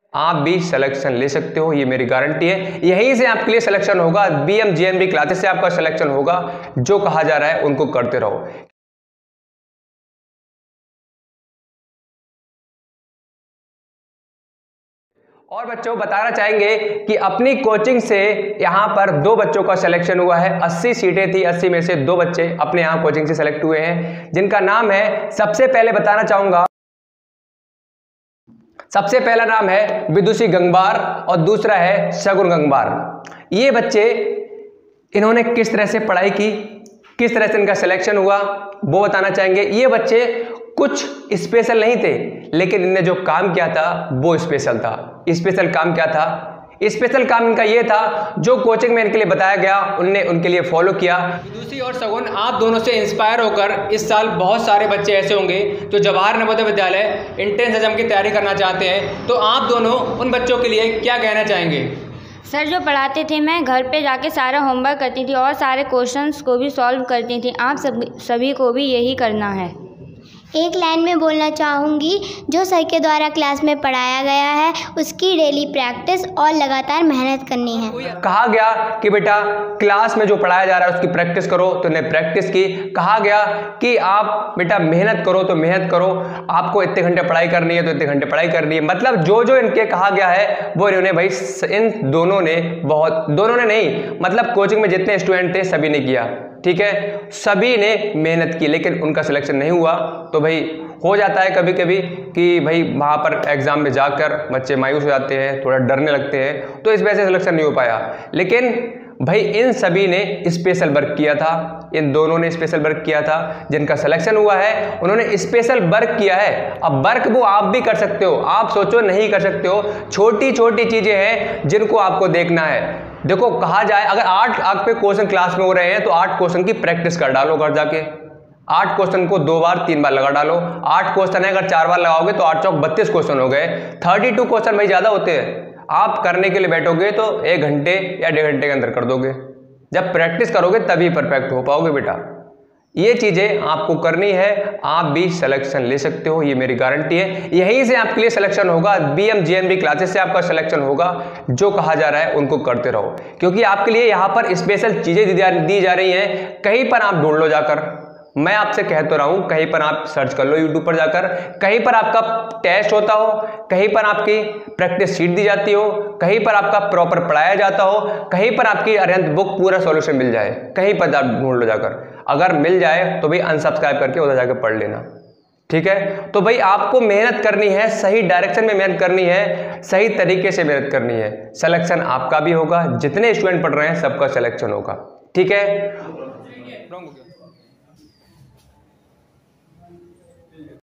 आप भी सिलेक्शन ले सकते हो, ये मेरी गारंटी है। यहीं से आपके लिए सिलेक्शन होगा, बीएम जेएनबी क्लासेस से आपका सिलेक्शन होगा। जो कहा जा रहा है उनको करते रहो। और बच्चों बताना चाहेंगे कि अपनी कोचिंग से यहां पर 2 बच्चों का सिलेक्शन हुआ है। 80 सीटें थी, 80 में से 2 बच्चे अपने यहां कोचिंग से सिलेक्ट हुए हैं, जिनका नाम है, सबसे पहले बताना चाहूंगा, सबसे पहला नाम है विदुषी गंगवार और दूसरा है शगुन गंगवार। ये बच्चे, इन्होंने किस तरह से पढ़ाई की, किस तरह से इनका सिलेक्शन हुआ, वो बताना चाहेंगे। ये बच्चे कुछ स्पेशल नहीं थे, लेकिन इनने जो काम किया था वो स्पेशल था। स्पेशल काम क्या था? स्पेशल काम इनका ये था, जो कोचिंग में इनके लिए बताया गया उनने उनके लिए फॉलो किया। विदुषी और शगुन, आप दोनों से इंस्पायर होकर इस साल बहुत सारे बच्चे ऐसे होंगे जो जवाहर नवोदय विद्यालय एंट्रेंस एग्जाम की तैयारी करना चाहते हैं, तो आप दोनों उन बच्चों के लिए क्या कहना चाहेंगे? सर, जो पढ़ाते थे मैं घर पे जाके सारा होमवर्क करती थी और सारे क्वेश्चंस को भी सॉल्व करती थी। आप सभी को भी यही करना है। एक लाइन में बोलना चाहूँगी, जो सर के द्वारा क्लास में पढ़ाया गया है उसकी डेली प्रैक्टिस और लगातार मेहनत करनी है। कहा गया कि बेटा क्लास में जो पढ़ाया जा रहा है उसकी प्रैक्टिस करो, तो ने प्रैक्टिस की। कहा गया कि आप बेटा मेहनत करो, तो मेहनत करो। आपको इतने घंटे पढ़ाई करनी है तो इतने घंटे पढ़ाई करनी है। मतलब जो जो इनके कहा गया है वो इन्होंने भाई, इन दोनों ने नहीं, मतलब कोचिंग में जितने स्टूडेंट थे सभी ने किया। ठीक है, सभी ने मेहनत की, लेकिन उनका सिलेक्शन नहीं हुआ। तो भाई हो जाता है कभी कभी कि भाई वहाँ पर एग्जाम में जाकर बच्चे मायूस हो जाते हैं, थोड़ा डरने लगते हैं, तो इस वजह से सिलेक्शन नहीं हो पाया। लेकिन भाई इन सभी ने स्पेशल वर्क किया था, इन दोनों ने स्पेशल वर्क किया था। जिनका सिलेक्शन हुआ है उन्होंने स्पेशल वर्क किया है। अब वर्क वो आप भी कर सकते हो, आप सोचो नहीं कर सकते हो। छोटी छोटी चीजें हैं जिनको आपको देखना है। देखो, कहा जाए अगर 8 आपके क्वेश्चन क्लास में हो रहे हैं तो 8 क्वेश्चन की प्रैक्टिस कर डालो घर जाके। 8 क्वेश्चन को 2 बार 3 बार लगा डालो। 8 क्वेश्चन है, अगर 4 बार लगाओगे तो 8 चौक 32 क्वेश्चन हो गए। 32 क्वेश्चन भाई ज्यादा होते हैं। आप करने के लिए बैठोगे तो 1 घंटे या 1.5 घंटे के अंदर कर दोगे। जब प्रैक्टिस करोगे तभी परफेक्ट हो पाओगे बेटा। ये चीजें आपको करनी है, आप भी सिलेक्शन ले सकते हो, ये मेरी गारंटी है। यहीं से आपके लिए सिलेक्शन होगा, बीएम जेएनबी क्लासेस से आपका सिलेक्शन होगा। जो कहा जा रहा है उनको करते रहो, क्योंकि आपके लिए यहाँ पर स्पेशल चीजें दी जा रही हैं। कहीं पर आप ढूंढ लो जाकर, मैं आपसे कह तो रहा हूं, कहीं पर आप सर्च कर लो यूट्यूब पर जाकर, कहीं पर आपका टेस्ट होता हो, कहीं पर आपकी प्रैक्टिस शीट दी जाती हो, कहीं पर आपका प्रॉपर पढ़ाया जाता हो, कहीं पर आपकी अरिहंत बुक पूरा सॉल्यूशन मिल जाए, कहीं पर आप ढूंढ लो जाकर। अगर मिल जाए तो भाई अनसब्सक्राइब करके उधर जाकर पढ़ लेना। ठीक है, तो भाई आपको मेहनत करनी है, सही डायरेक्शन में मेहनत करनी है, सही तरीके से मेहनत करनी है। सिलेक्शन आपका भी होगा, जितने स्टूडेंट पढ़ रहे हैं सबका सिलेक्शन होगा। ठीक है।